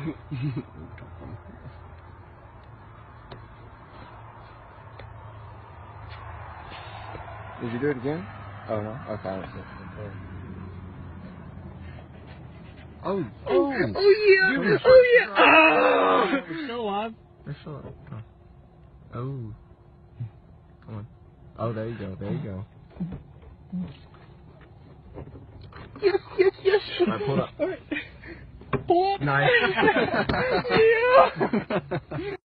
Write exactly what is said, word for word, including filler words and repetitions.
Did you do it again? Oh no. Okay. Oh. Oh. Oh yeah. Dude, Oh yeah. Oh. We're still alive. We're still alive. Oh. Oh. Come on. Oh, there you go. There you go. Yes, yes, yes. Alright, pull up. All right. Pull up. Nice. Yeah.